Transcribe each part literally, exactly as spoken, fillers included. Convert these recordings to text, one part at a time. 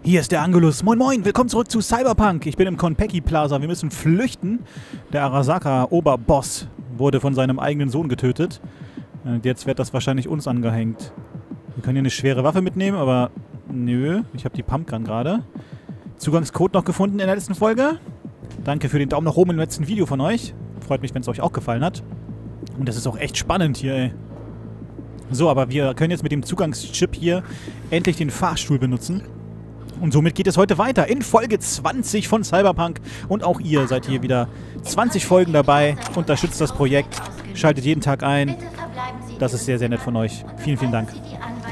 Hier ist der Angelus. Moin moin, willkommen zurück zu Cyberpunk. Ich bin im Konpeki Plaza. Wir müssen flüchten. Der Arasaka-Oberboss wurde von seinem eigenen Sohn getötet. Und jetzt wird das wahrscheinlich uns angehängt. Wir können hier eine schwere Waffe mitnehmen, aber nö. Ich habe die Pumpgun gerade. Zugangscode noch gefunden in der letzten Folge. Danke für den Daumen nach oben im letzten Video von euch. Freut mich, wenn es euch auch gefallen hat. Und das ist auch echt spannend hier, ey. So, aber wir können jetzt mit dem Zugangschip hier endlich den Fahrstuhl benutzen. Und somit geht es heute weiter in Folge zwanzig von Cyberpunk. Und auch ihr seid hier wieder zwanzig Folgen dabei. Unterstützt das Projekt. Schaltet jeden Tag ein. Das ist sehr, sehr nett von euch. Vielen, vielen Dank.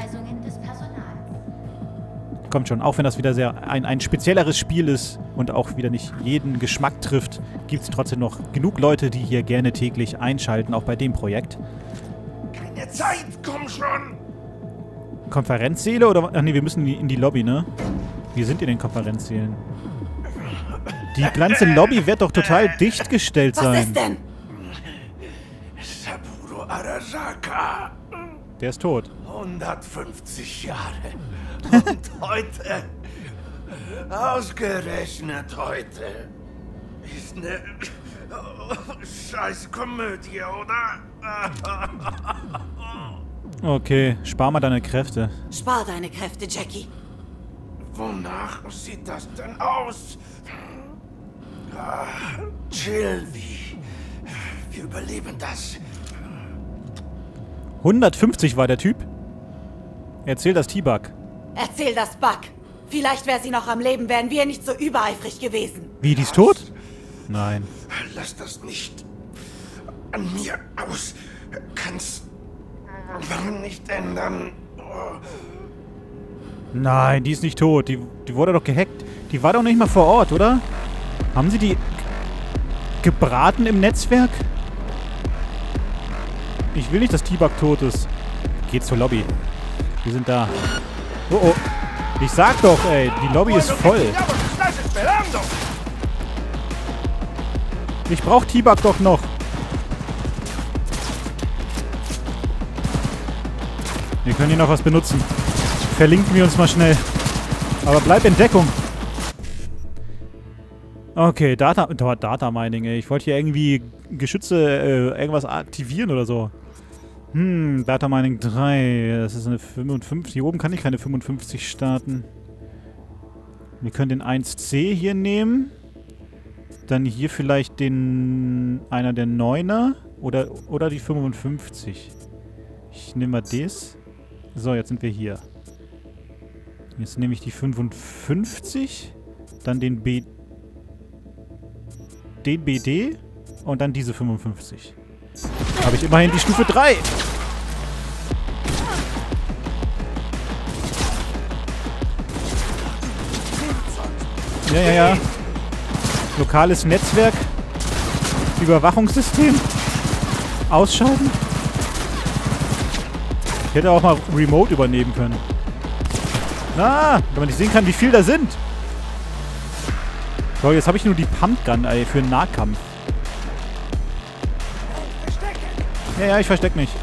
Kommt schon, auch wenn das wieder sehr ein, ein spezielleres Spiel ist und auch wieder nicht jeden Geschmack trifft, gibt es trotzdem noch genug Leute, die hier gerne täglich einschalten, auch bei dem Projekt. Keine Zeit, komm schon! Konferenzsäle oder... Ach nee, wir müssen in die Lobby, ne? Wir sind in den Konferenzsälen. Die ganze Lobby wird doch total dicht gestellt sein. Was ist denn? Saburo Arasaka. Der ist tot. hundertfünfzig Jahre. Und heute, ausgerechnet heute, ist eine scheiß Komödie, oder? Okay, spar mal deine Kräfte. Spar deine Kräfte, Jackie. Wonach sieht das denn aus? Ah, chill, wie. Wir überleben das. hundertfünfzig war der Typ. Erzähl das T-Bug. Erzähl das Bug. Vielleicht wäre sie noch am Leben, wären wir nicht so übereifrig gewesen. Wie, die ist tot? Nein. Lass das nicht an mir aus. Kannst nicht ändern. Oh. Nein, die ist nicht tot. Die, die wurde doch gehackt. Die war doch nicht mal vor Ort, oder? Haben sie die gebraten im Netzwerk? Ich will nicht, dass T-Bug tot ist. Geht zur Lobby. Wir sind da. Oh oh. Ich sag doch, ey, die Lobby ist voll. Ich brauch T-Bug doch noch. Wir können hier noch was benutzen. Verlinken wir uns mal schnell. Aber bleib in Deckung. Okay, Data, Data Mining, ey. Ich wollte hier irgendwie Geschütze, äh, irgendwas aktivieren oder so. Hm, Data Mining drei. Das ist eine fünfundfünfzig. Hier oben kann ich keine fünfundfünfzig starten. Wir können den eins C hier nehmen. Dann hier vielleicht den... einer der neuner. Oder, oder die fünfundfünfzig. Ich nehme mal das. So, jetzt sind wir hier. Jetzt nehme ich die fünfundfünfzig. Dann den B... den B D. Und dann diese fünfundfünfzig. Habe ich immerhin die Stufe drei. Ja, ja, ja. Lokales Netzwerk. Überwachungssystem. Ausschalten. Ich hätte auch mal Remote übernehmen können. Na, wenn man nicht sehen kann, wie viel da sind. So, jetzt habe ich nur die Pumpgun, ey, für den Nahkampf. Ja, ja, ich versteck mich.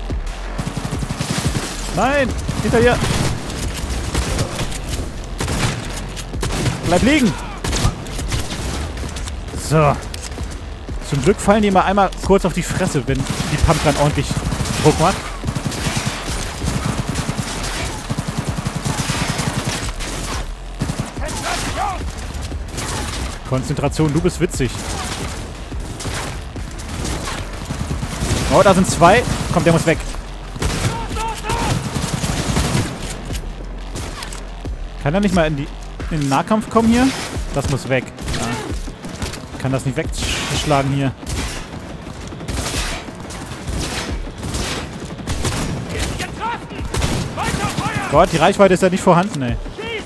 Nein! Hinter dir! Bleib liegen! So. Zum Glück fallen die mal einmal kurz auf die Fresse, wenn die Pumpgun ordentlich Druck macht. Konzentration, du bist witzig. Oh, da sind zwei. Komm, der muss weg. Kann er nicht mal in, die, in den Nahkampf kommen hier? Das muss weg. Ja. Ich kann das nicht wegschlagen hier. Gott, die Reichweite ist ja nicht vorhanden, ey.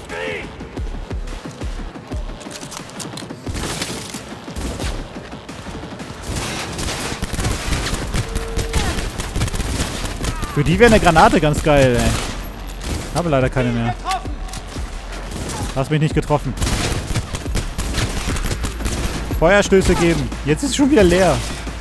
Für die wäre eine Granate ganz geil, ey. Habe leider keine mehr. Hast mich nicht getroffen. Feuerstöße geben. Jetzt ist es schon wieder leer.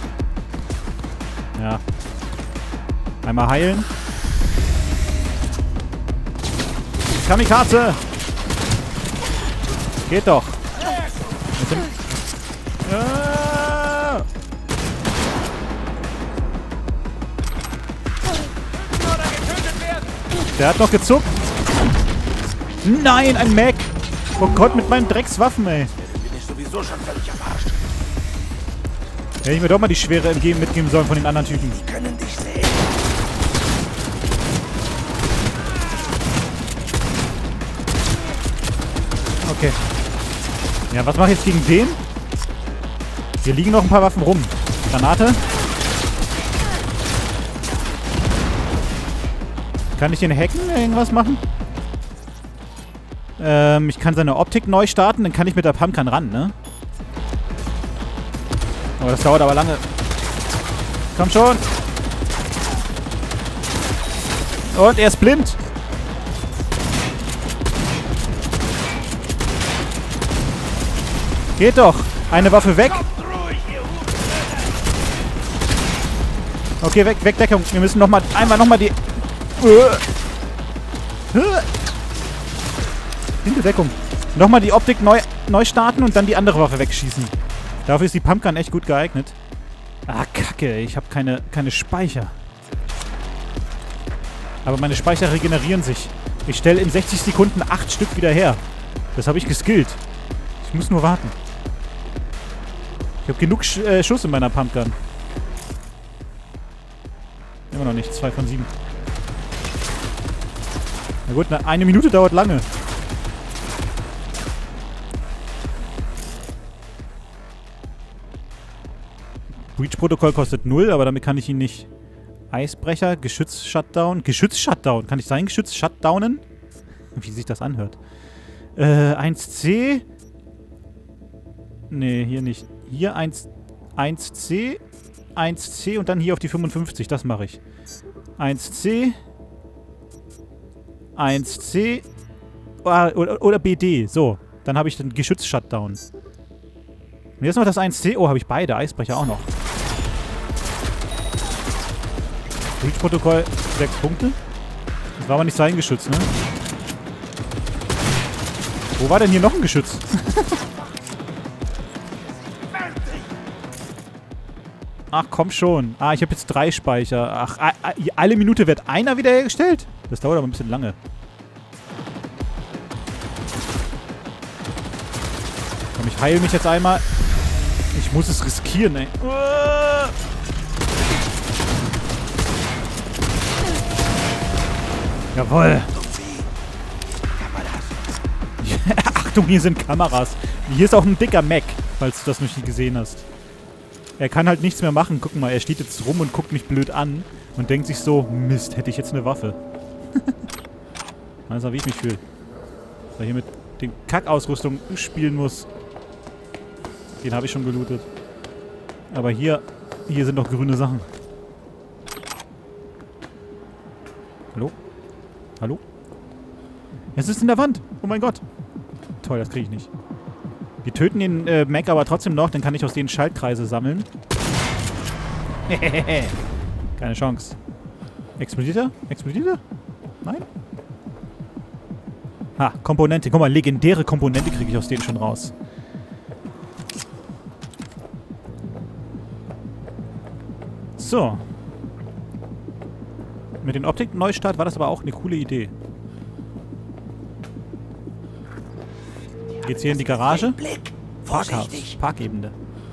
Ja. Einmal heilen. Kamikaze! Geht doch. Mit dem ah. Der hat noch gezuckt. Nein, ein Mac. Oh Gott, mit meinen Dreckswaffen, ey. Bin ich sowieso schon völlig am Arsch. Hätte ich mir doch mal die Schwere entgegen mitgeben sollen von den anderen Typen. Die können dich sehen. Okay. Ja, was mache ich jetzt gegen den? Hier liegen noch ein paar Waffen rum. Granate. Kann ich den hacken? Irgendwas machen? Ähm, ich kann seine Optik neu starten, dann kann ich mit der Pumpgun ran, ne? Aber das dauert aber lange. Komm schon! Und er ist blind! Geht doch! Eine Waffe weg! Okay, weg, weg, Deckung. Wir müssen noch mal, einmal nochmal die... Hinter Deckung. Nochmal die Optik neu, neu starten und dann die andere Waffe wegschießen. Dafür ist die Pumpgun echt gut geeignet. Ah, Kacke. Ich habe keine, keine Speicher. Aber meine Speicher regenerieren sich. Ich stelle in sechzig Sekunden acht Stück wieder her. Das habe ich geskillt. Ich muss nur warten. Ich habe genug Sch äh, Schuss in meiner Pumpgun. Immer noch nicht. Zwei von sieben. Na gut, eine Minute dauert lange. Breach-Protokoll kostet null, aber damit kann ich ihn nicht... Eisbrecher, Geschütz-Shutdown. Geschütz-Shutdown. Kann ich sein Geschütz shutdownen? Wie sich das anhört. Äh, eins C. Nee, hier nicht. Hier eins C. eins C und dann hier auf die fünfundfünfzig. Das mache ich. eins C. eins C. Oder, oder B D. So. Dann habe ich den Geschütz-Shutdown. Und jetzt noch das eins C. Oh, habe ich beide. Eisbrecher auch noch. Breach-Protokoll, sechs Punkte. Das war aber nicht sein Geschütz, ne? Wo war denn hier noch ein Geschütz? Ach, komm schon. Ah, ich habe jetzt drei Speicher. Ach, alle Minute wird einer wiederhergestellt? Das dauert aber ein bisschen lange. Komm, ich heile mich jetzt einmal. Ich muss es riskieren, ey. Jawohl. Achtung, hier sind Kameras. Hier ist auch ein dicker Mac, falls du das noch nicht gesehen hast. Er kann halt nichts mehr machen. Guck mal, er steht jetzt rum und guckt mich blöd an und denkt sich so, Mist, hätte ich jetzt eine Waffe. Weißt du, wie ich mich fühle. Weil hier mit den Kackausrüstung spielen muss. Den habe ich schon gelootet. Aber hier, hier sind noch grüne Sachen. Hallo? Hallo? Es ist in der Wand. Oh mein Gott. Toll, das kriege ich nicht. Wir töten den äh, Mac aber trotzdem noch, dann kann ich aus denen Schaltkreise sammeln. Keine Chance. Explodiert er? Explodiert er? Nein? Ha, Komponente. Guck mal, legendäre Komponente kriege ich aus denen schon raus. So. Mit den Optik-Neustart war das aber auch eine coole Idee. Geht's hier in die Garage? Parkhaus. Parkebene.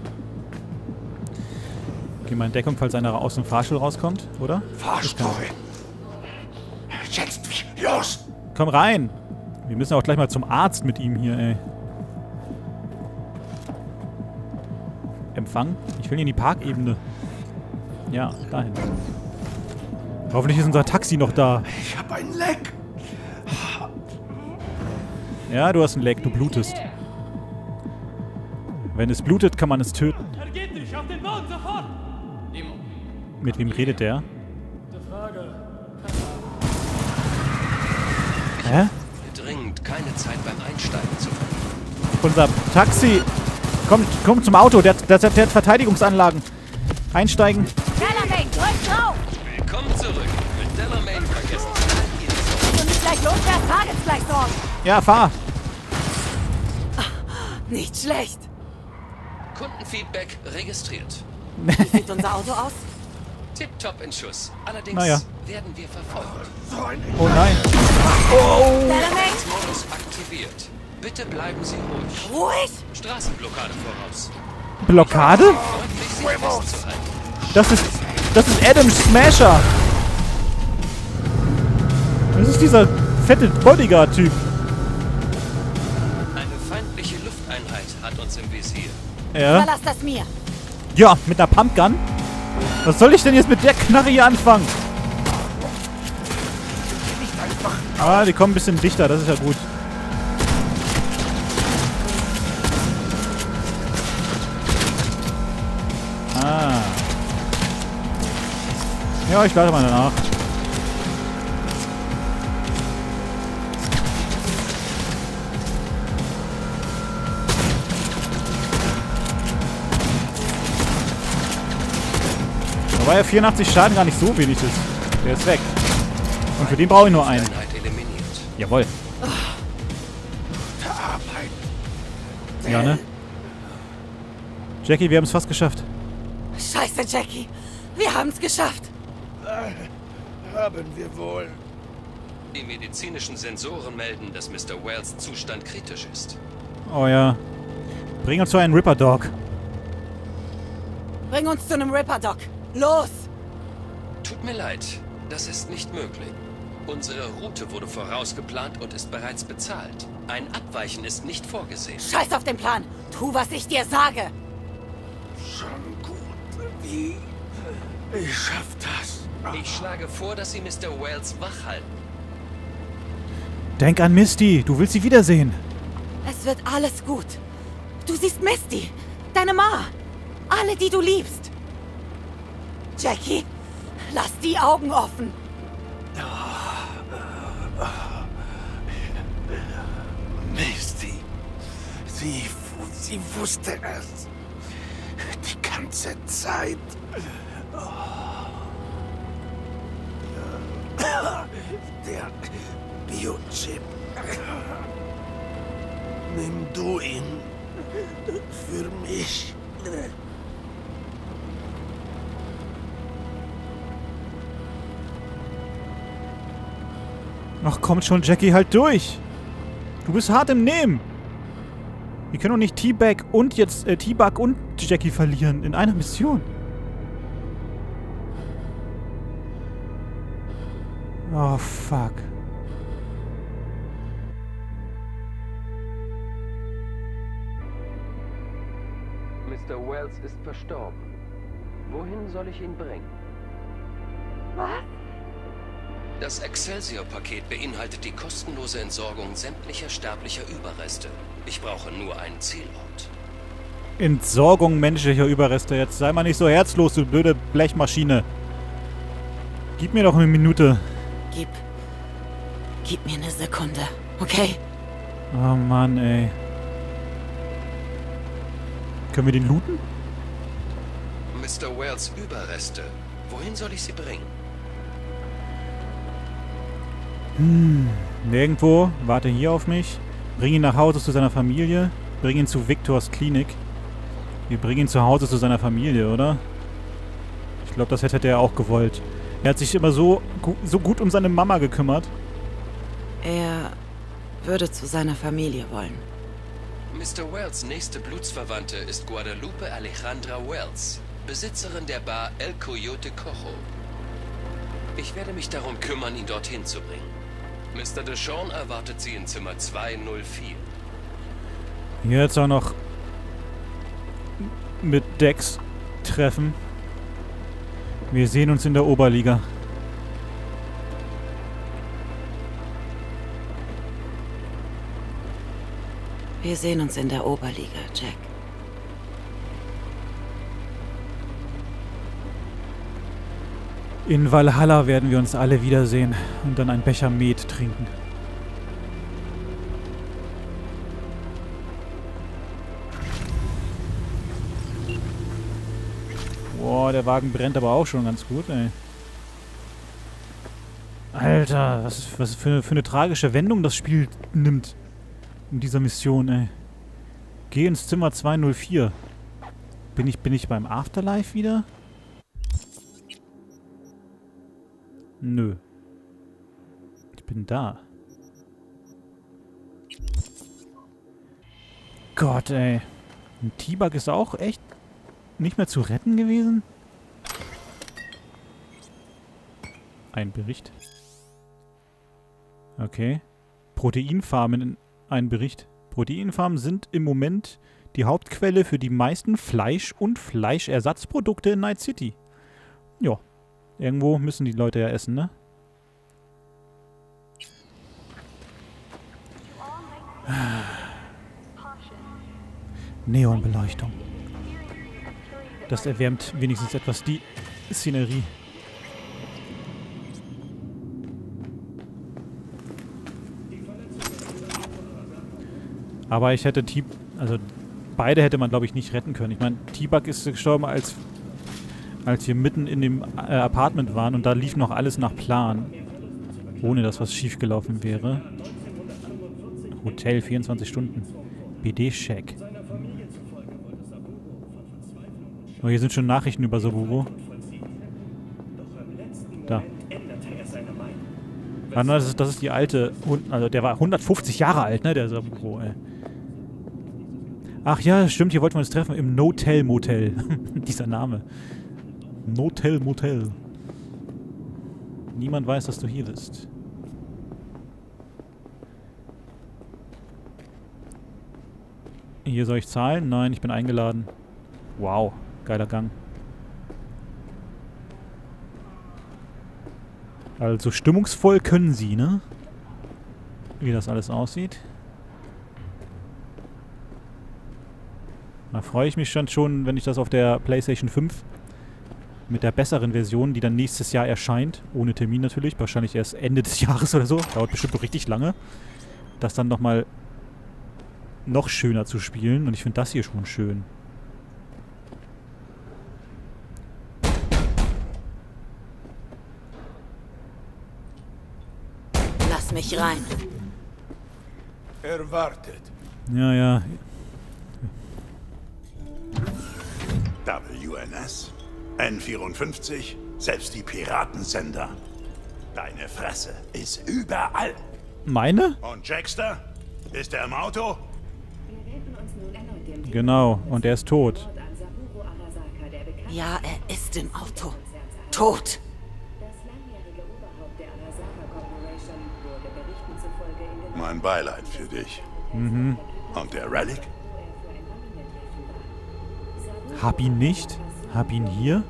Geh mal in Deckung, falls einer aus dem Fahrstuhl rauskommt, oder? Fahrstuhl. Jetzt mich los! Komm rein! Wir müssen auch gleich mal zum Arzt mit ihm hier, ey. Empfang? Ich will hier in die Parkebene. Ja, dahin. Hoffentlich ist unser Taxi noch da. Ich habe ein Leck. Ja, du hast ein Leck, du blutest. Wenn es blutet, kann man es töten. Ergebt dich auf den Boden sofort! Mit wem redet der? Hä? Dringend keine Zeit beim Einsteigen zu verlieren. Unser Taxi! Kommt, kommt zum Auto, der, der, der hat Verteidigungsanlagen. Einsteigen. Delamain, drück drauf! Willkommen zurück. Mit Delamain vergessen Sie all Ihre Sorgen. Wenn du nicht gleich losfährst, fahr jetzt gleich sorgen. Ja, fahr. Nicht schlecht. Kundenfeedback registriert. Wie sieht unser Auto aus? Tipptopp in Schuss. Allerdings Naja. werden wir verfolgt. So ein Oh nein. Dynamite! Modus aktiviert. Bitte bleiben Sie ruhig. Ruhig! Straßenblockade voraus. Blockade? Freundlich, sich festzuhalten. Das ist... Das ist Adam Smasher. Das ist dieser fette Bodyguard-Typ. Eine feindliche Lufteinheit hat uns im Visier. Ja. Überlass das mir. Ja, mit einer Pumpgun? Was soll ich denn jetzt mit der Knarre hier anfangen? Ah, die kommen ein bisschen dichter, das ist ja gut. Ah. Ja, ich lade mal danach. Wobei ja vierundachtzig Schaden gar nicht so wenig ist. Der ist weg. Und für den brauche ich nur einen. Einheit eliminiert. Jawohl. Arbeit. Ja, ne? Jackie, wir haben es fast geschafft. Scheiße, Jackie. Wir haben es geschafft. Haben wir wohl. Die medizinischen Sensoren melden, dass Mister Wells Zustand kritisch ist. Oh ja. Bring uns zu einem Ripper Dog. Bring uns zu einem Ripper Doc. Los! Tut mir leid, das ist nicht möglich. Unsere Route wurde vorausgeplant und ist bereits bezahlt. Ein Abweichen ist nicht vorgesehen. Scheiß auf den Plan. Tu, was ich dir sage. Schon gut. Wie? Ich schaff das. Ich schlage vor, dass Sie Mister Wells wach halten. Denk an Misty. Du willst sie wiedersehen. Es wird alles gut. Du siehst Misty. Deine Ma. Alle, die du liebst. Jackie, lass die Augen offen. Misty. Sie, sie wusste es. Die ganze Zeit. Der Biochip. Nimm du ihn. Für mich. Ach, kommt schon, Jackie, halt durch. Du bist hart im Nehmen. Wir können doch nicht T-Bag und jetzt äh, T-Bug und Jackie verlieren in einer Mission. Oh, fuck. Mister Wells ist verstorben. Wohin soll ich ihn bringen? Was? Das Excelsior-Paket beinhaltet die kostenlose Entsorgung sämtlicher sterblicher Überreste. Ich brauche nur einen Zielort. Entsorgung menschlicher Überreste. Jetzt sei mal nicht so herzlos, du blöde Blechmaschine. Gib mir doch eine Minute. Gib. Gib mir eine Sekunde, okay? Oh Mann, ey. Können wir den looten? Mister Wells Überreste. Wohin soll ich sie bringen? Hm, nirgendwo. Warte hier auf mich. Bring ihn nach Hause zu seiner Familie. Bring ihn zu Victors Klinik. Wir bringen ihn zu Hause zu seiner Familie, oder? Ich glaube, das hätte er auch gewollt. Er hat sich immer so, so gut um seine Mama gekümmert. Er würde zu seiner Familie wollen. Mister Wells' nächste Blutsverwandte ist Guadalupe Alejandra Wells, Besitzerin der Bar El Coyote Cojo. Ich werde mich darum kümmern, ihn dorthin zu bringen. Mister Deshawn erwartet sie in Zimmer zwei null vier. Jetzt auch noch mit Dex treffen. Wir sehen uns in der Oberliga. Wir sehen uns in der Oberliga, Jack. In Valhalla werden wir uns alle wiedersehen und dann einen Becher Met trinken. Boah, der Wagen brennt aber auch schon ganz gut, ey. Alter, was, ist, was für, für eine tragische Wendung das Spiel nimmt in dieser Mission, ey. Geh ins Zimmer zweihundervier. Bin ich, bin ich beim Afterlife wieder? Nö. Ich bin da. Gott, ey. Ein T-Bug ist auch echt nicht mehr zu retten gewesen? Ein Bericht. Okay. Proteinfarmen, ein Bericht. Proteinfarmen sind im Moment die Hauptquelle für die meisten Fleisch- und Fleischersatzprodukte in Night City. Ja. Irgendwo müssen die Leute ja essen, ne? Neonbeleuchtung. Das erwärmt wenigstens etwas die Szenerie. Aber ich hätte T... Also beide hätte man, glaube ich, nicht retten können. Ich meine, T-Bug ist gestorben, als, als wir mitten in dem äh, Apartment waren und da lief noch alles nach Plan. Ohne dass was schiefgelaufen wäre. Hotel, vierundzwanzig Stunden. B D-Shack. Oh, hier sind schon Nachrichten über Saburo. Da. Ah, das ist, das ist die alte... Also der war hundertfünfzig Jahre alt, ne, der Saburo, ey. Ach ja, stimmt, hier wollten wir uns treffen im No-Tell Motel. Dieser Name. No-Tell Motel. Niemand weiß, dass du hier bist. Hier soll ich zahlen? Nein, ich bin eingeladen. Wow, geiler Gang. Also stimmungsvoll können sie, ne? Wie das alles aussieht. Da freue ich mich schon, schon, wenn ich das auf der PlayStation fünf mit der besseren Version, die dann nächstes Jahr erscheint, ohne Termin natürlich, wahrscheinlich erst Ende des Jahres oder so, dauert bestimmt noch richtig lange, das dann nochmal noch schöner zu spielen. Und ich finde das hier schon schön. Lass mich rein. Erwartet. Ja, ja. W N S, N vierundfünfzig, selbst die Piratensender. Deine Fresse ist überall. Meine? Und Jackster? Ist er im Auto? Genau, und er ist tot. Ja, er ist im Auto. Tot. Mein Beileid für dich. Mhm. Und der Relic? Hab ihn nicht. Hab ihn hier.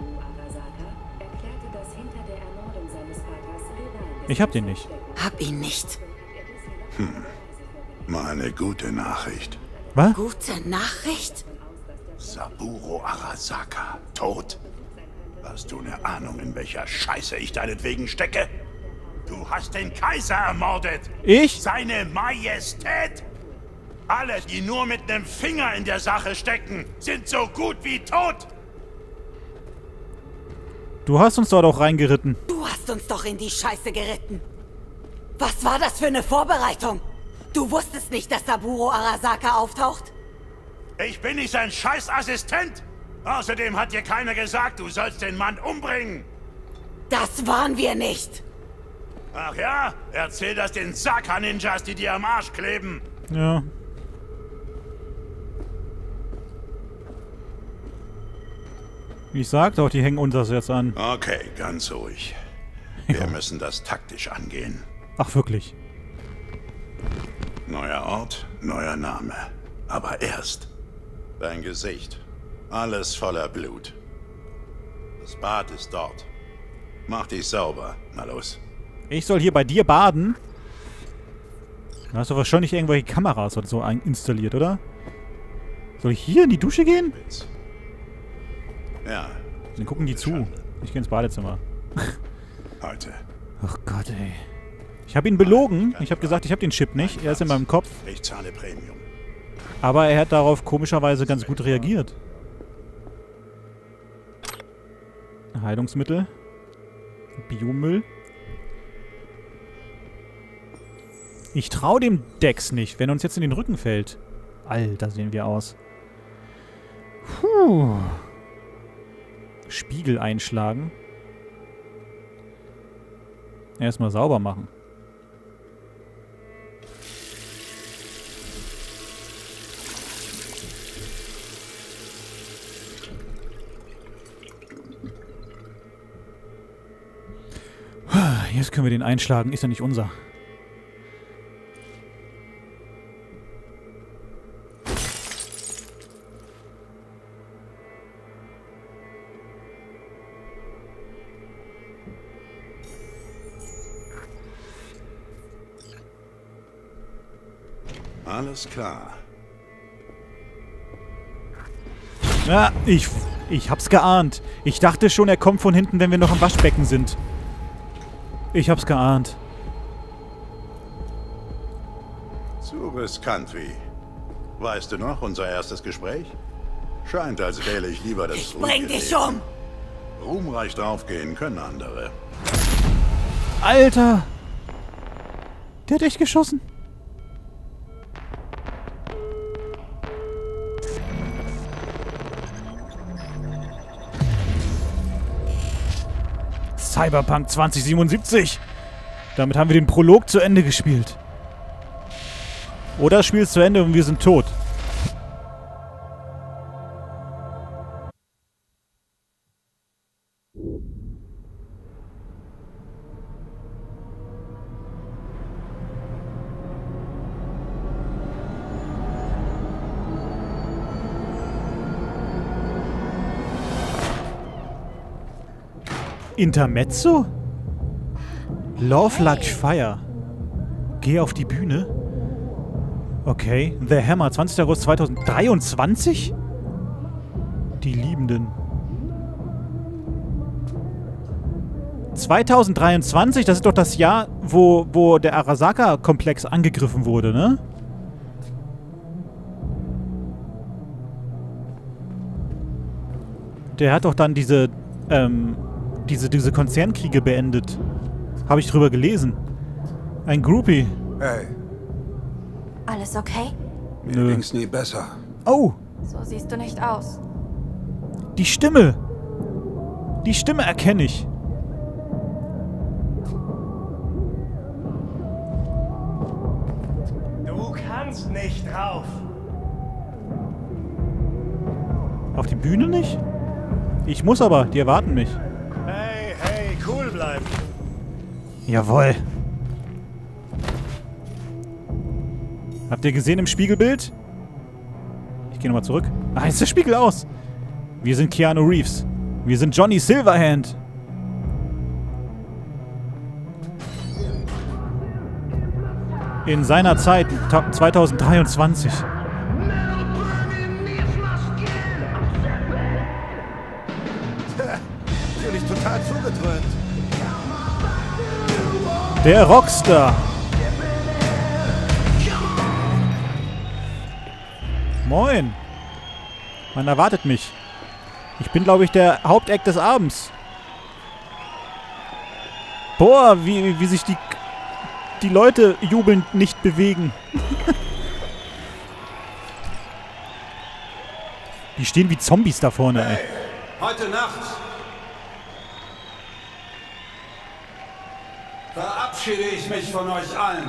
Ich hab den nicht. Hab ihn nicht. Hm. Mal eine gute Nachricht. Was? Gute Nachricht? Saburo Arasaka tot? Hast du eine Ahnung, in welcher Scheiße ich deinetwegen stecke? Du hast den Kaiser ermordet! Ich? Seine Majestät! Alle, die nur mit einem Finger in der Sache stecken, sind so gut wie tot! Du hast uns dort auch reingeritten. Du hast uns doch in die Scheiße geritten. Was war das für eine Vorbereitung? Du wusstest nicht, dass Saburo Arasaka auftaucht? Ich bin nicht sein Scheißassistent! Außerdem hat dir keiner gesagt, du sollst den Mann umbringen! Das waren wir nicht! Ach ja? Erzähl das den Saka-Ninjas, die dir am Arsch kleben! Ja. Ich sag doch, die hängen uns das jetzt an. Okay, ganz ruhig. Wir müssen das taktisch angehen. Ach, wirklich? Neuer Ort, neuer Name. Aber erst dein Gesicht. Alles voller Blut. Das Bad ist dort. Mach dich sauber. Na los. Ich soll hier bei dir baden? Da hast du wahrscheinlich irgendwelche Kameras oder so installiert, oder? Soll ich hier in die Dusche gehen? Ja. Dann gucken die zu. Ich gehe ins Badezimmer. Heute. Ach Gott, ey. Ich habe ihn belogen. Ich habe gesagt, ich habe den Chip nicht. Er ist in meinem Kopf. Ich zahle Premium. Aber er hat darauf komischerweise ganz gut reagiert. Heilungsmittel. Biomüll. Ich traue dem Dex nicht, wenn er uns jetzt in den Rücken fällt. Alter, sehen wir aus. Puh. Spiegel einschlagen. Erstmal sauber machen. Jetzt können wir den einschlagen. Ist ja nicht unser. Alles klar. Ja, ich, ich hab's geahnt. Ich dachte schon, er kommt von hinten, wenn wir noch am Waschbecken sind. Ich hab's geahnt. Zu riskant wie. Weißt du noch, unser erstes Gespräch? Scheint, als wähle ich lieber das Ich bring dich Leben. um! Ruhmreich draufgehen können andere. Alter! Der hat echt geschossen. Cyberpunk zwanzig siebenundsiebzig. Damit haben wir den Prolog zu Ende gespielt. Oder das Spiel ist zu Ende und wir sind tot. Intermezzo? Love Like Fire. Geh auf die Bühne. Okay. The Hammer, zwanzigster August zweitausenddreiundzwanzig? Die Liebenden. zweitausenddreiundzwanzig, das ist doch das Jahr, wo, wo der Arasaka-Komplex angegriffen wurde, ne? Der hat doch dann diese, ähm, diese, diese Konzernkriege beendet. Habe ich drüber gelesen. Ein Groupie. Hey, Alles okay? mir Nö. ging's nie besser. Oh, So siehst du nicht aus. die Stimme. Die Stimme erkenne ich. Du kannst nicht rauf. Auf die Bühne nicht? Ich muss aber, die erwarten mich. Hey, hey, cool bleiben. Jawohl. Habt ihr gesehen im Spiegelbild? Ich gehe nochmal zurück. Ah, jetzt ist der Spiegel aus. Wir sind Keanu Reeves. Wir sind Johnny Silverhand. In seiner Zeit, ta- zweitausenddreiundzwanzig. Natürlich total zugedröhnt. Der Rockstar. Moin. Man erwartet mich. Ich bin, glaube ich, der Hauptact des Abends. Boah, wie, wie sich die, die Leute jubelnd nicht bewegen. Die stehen wie Zombies da vorne, ey. Heute Nacht verabschiede ich mich von euch allen.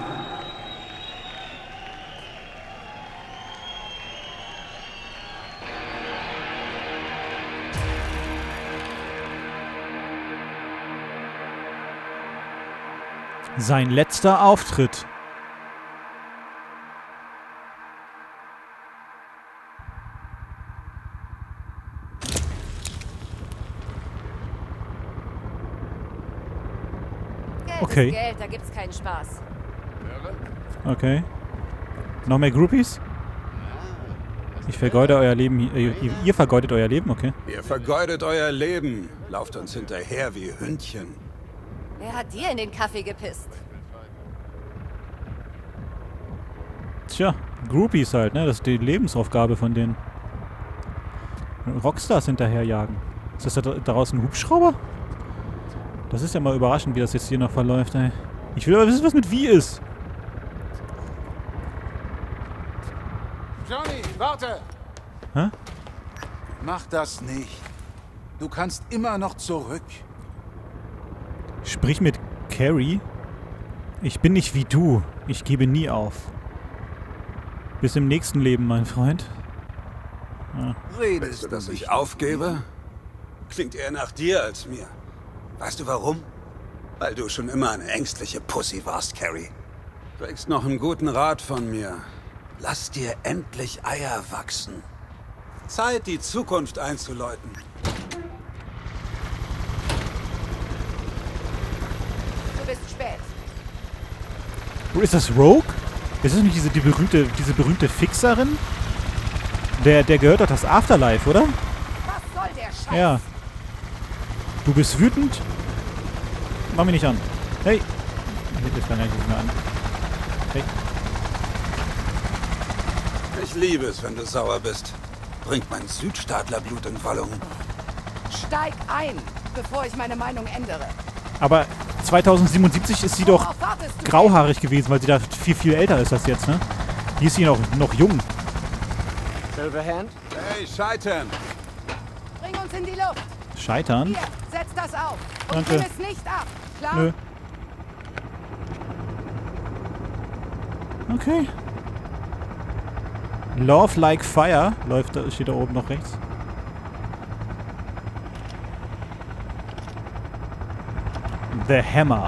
Sein letzter Auftritt. Geld Okay. ist Geld, da gibt's keinen Spaß. Okay. Noch mehr Groupies? Ich vergeude euer Leben. hier- Ihr, ihr vergeudet euer Leben, okay. Ihr vergeudet euer Leben, lauft uns hinterher wie Hündchen. Wer hat dir in den Kaffee gepisst? Tja, Groupies halt, ne? Das ist die Lebensaufgabe von denen. Rockstars hinterherjagen. Ist das da daraus ein Hubschrauber? Das ist ja mal überraschend, wie das jetzt hier noch verläuft, ey. Ich will aber wissen, was mit wie ist. Johnny, warte! Hä? Mach das nicht. Du kannst immer noch zurück. Sprich mit Carrie. Ich bin nicht wie du. Ich gebe nie auf. Bis im nächsten Leben, mein Freund. Ja. Redest du, dass ich aufgebe? Klingt eher nach dir als mir. Weißt du warum? Weil du schon immer eine ängstliche Pussy warst, Carrie. Kriegst noch einen guten Rat von mir. Lass dir endlich Eier wachsen. Zeit, die Zukunft einzuläuten. Du bist spät. Ist das Rogue? Ist das nicht diese, die berühmte, diese berühmte Fixerin? Der, der gehört doch das Afterlife, oder? Was soll der Scheiß? Ja. Du bist wütend? Mach mich nicht an. Hey. Ich kann nicht mehr an. Hey. Ich liebe es, wenn du sauer bist. Bringt mein Südstaatlerblut in Wallung. Steig ein, bevor ich meine Meinung ändere. Aber zweitausendsiebenundsiebzig ist sie doch grauhaarig gewesen, weil sie da viel, viel älter ist als jetzt, ne? Die ist sie noch, noch jung. Silverhand? Hey, Scheitern! Bring uns in die Luft. Scheitern? Hier, setz das auf. Und Danke. nimm es nicht ab. Klar? Nö. Okay. Love like fire läuft da, steht da oben noch rechts. The Hammer.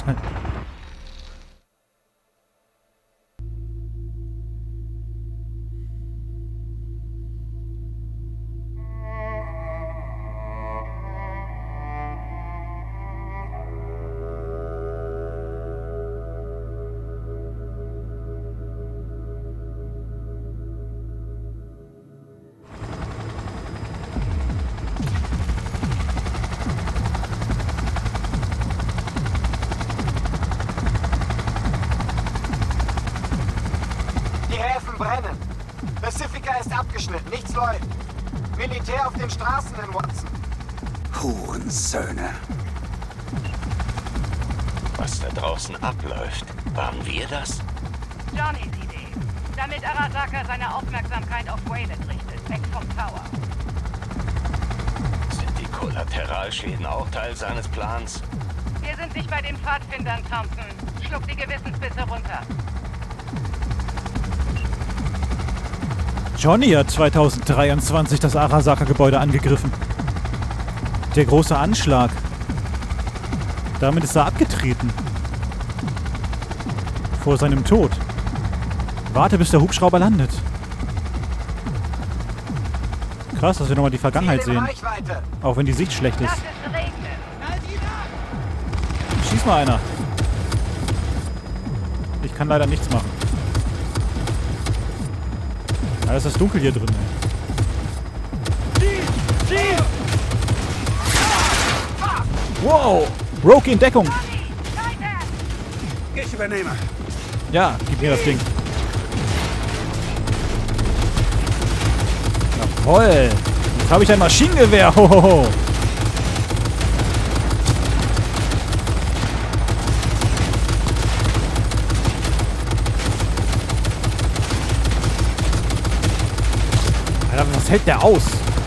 Brennen. Pacifica ist abgeschnitten, nichts läuft. Militär auf den Straßen in Watson. Hurensöhne. Was da draußen abläuft, waren wir das? Johnnys Idee. Damit Arasaka seine Aufmerksamkeit auf Wayland richtet, weg vom Tower. Sind die Kollateralschäden auch Teil seines Plans? Wir sind nicht bei den Pfadfindern, Thompson. Schluck die Gewissensbisse runter. Johnny hat zweitausenddreiundzwanzig das Arasaka-Gebäude angegriffen. Der große Anschlag. Damit ist er abgetreten. Vor seinem Tod. Warte, bis der Hubschrauber landet. Krass, dass wir nochmal die Vergangenheit sehen. Auch wenn die Sicht schlecht ist. Schieß mal einer. Ich kann leider nichts machen. Alles ist dunkel hier drin. Ey. Wow! Rogue in Deckung! Ich übernehme. Ja, gib mir das Ding. Jawoll! Jetzt habe ich ein Maschinengewehr! Hohoho! Alter, was hält der aus?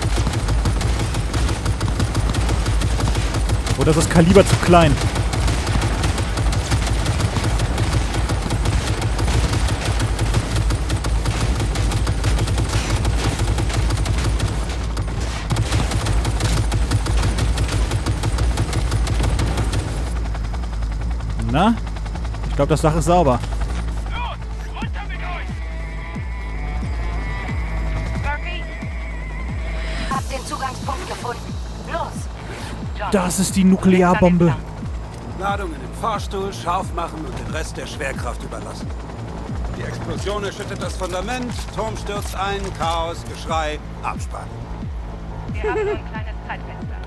Oder ist das Kaliber zu klein? Na? Ich glaube, das Dach ist sauber. Das ist die Nuklearbombe. Ladung in den Fahrstuhl, scharf machen und den Rest der Schwerkraft überlassen. Die Explosion erschüttert das Fundament, Turm stürzt ein, Chaos, Geschrei, Abspann. Wir haben nur ein kleines Zeitfenster.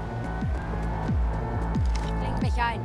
Lenk mich ein.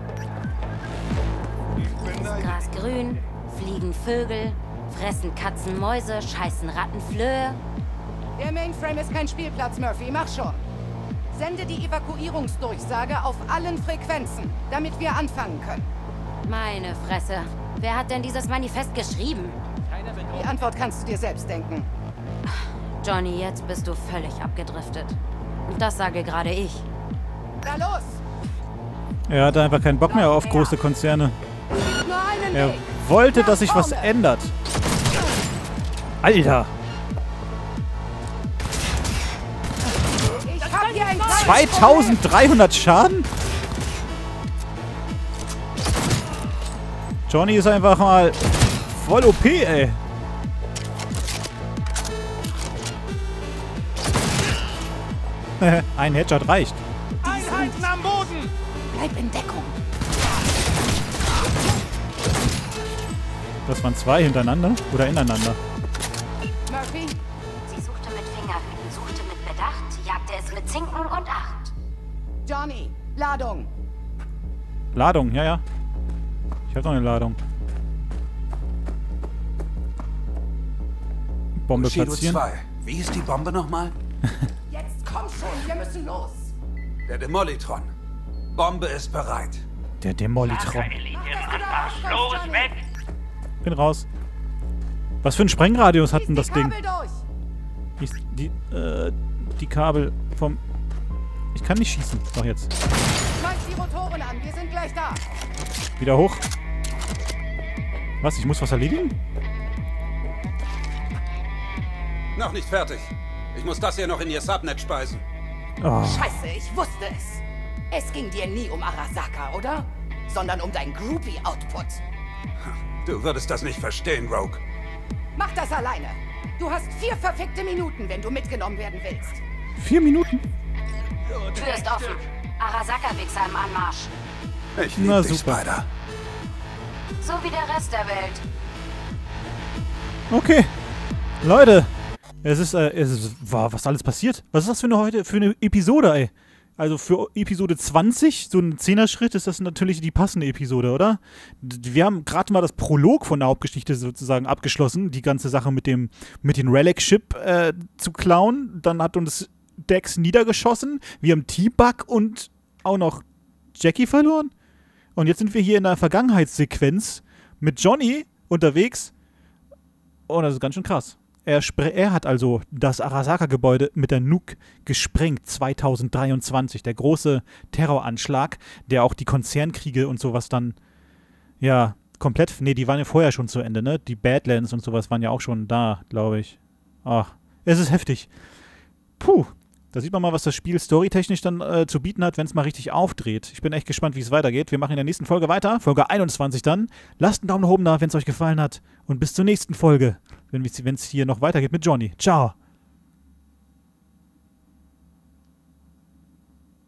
Ist Gras grün, fliegen Vögel, fressen Katzen Mäuse, scheißen Ratten Flöhe. Der Mainframe ist kein Spielplatz, Murphy. Mach schon. Sende die Evakuierungsdurchsage auf allen Frequenzen, damit wir anfangen können. Meine Fresse. Wer hat denn dieses Manifest geschrieben? Die Antwort kannst du dir selbst denken. Johnny, jetzt bist du völlig abgedriftet. Und das sage gerade ich. Na los! Er hatte einfach keinen Bock mehr auf große Konzerne. Nein, Er wollte, dass sich was ändert. Alter! Ich hab hier ein zweitausenddreihundert Schaden? Johnny ist einfach mal voll O P, ey. Ein Headshot reicht. Einheiten am Boden! Bleib in Deckung. Das waren zwei hintereinander oder ineinander. Murphy? Sie suchte mit Fingerhüten, suchte mit Bedacht, jagte es mit Zinken und Acht. Johnny, Ladung. Ladung, ja, ja. Ich hab noch eine Ladung. Bombe Bushido platzieren. zwei. Wie ist die Bombe nochmal? Jetzt komm schon, wir müssen los. Der Demolitron. Bombe ist bereit. Der Demolitron. Los, weg! Bin raus. Was für ein Sprengradius hat denn das Ding? Kabel durch. Die, die, äh, die Kabel vom... Ich kann nicht schießen. Doch jetzt. Schmeiß die Rotoren an, wir sind gleich da. Wieder hoch. Was? Ich muss was erledigen? Noch nicht fertig. Ich muss das hier noch in ihr Subnet speisen. Oh. Scheiße, ich wusste es. Es ging dir nie um Arasaka, oder? Sondern um dein Groupie-Output. Du würdest das nicht verstehen, Rogue. Mach das alleine. Du hast vier verfickte Minuten, wenn du mitgenommen werden willst. Vier Minuten? Tür ist offen. Arasaka-Wichser im Anmarsch. Ich lieb Na, dich, super. Spider. So wie der Rest der Welt. Okay. Leute. Es ist, äh, es ist, wow, was alles passiert? Was ist das für eine heute, für eine Episode, ey? Also für Episode zwanzig, so ein Zehner-Schritt, ist das natürlich die passende Episode, oder? Wir haben gerade mal das Prolog von der Hauptgeschichte sozusagen abgeschlossen, die ganze Sache mit dem, mit dem Relic-Ship äh, zu klauen. Dann hat uns Dex niedergeschossen. Wir haben T-Bug und auch noch Jackie verloren. Und jetzt sind wir hier in der Vergangenheitssequenz mit Johnny unterwegs. Oh, das ist ganz schön krass. Er, er hat also das Arasaka-Gebäude mit der Nuke gesprengt, zweitausenddreiundzwanzig. Der große Terroranschlag, der auch die Konzernkriege und sowas dann, ja, komplett, nee, die waren ja vorher schon zu Ende, ne? Die Badlands und sowas waren ja auch schon da, glaube ich. Ach, es ist heftig. Puh, da sieht man mal, was das Spiel storytechnisch dann äh, zu bieten hat, wenn es mal richtig aufdreht. Ich bin echt gespannt, wie es weitergeht. Wir machen in der nächsten Folge weiter, Folge einundzwanzig dann. Lasst einen Daumen nach oben da, wenn es euch gefallen hat. Und bis zur nächsten Folge, wenn es hier noch weitergeht mit Johnny. Ciao.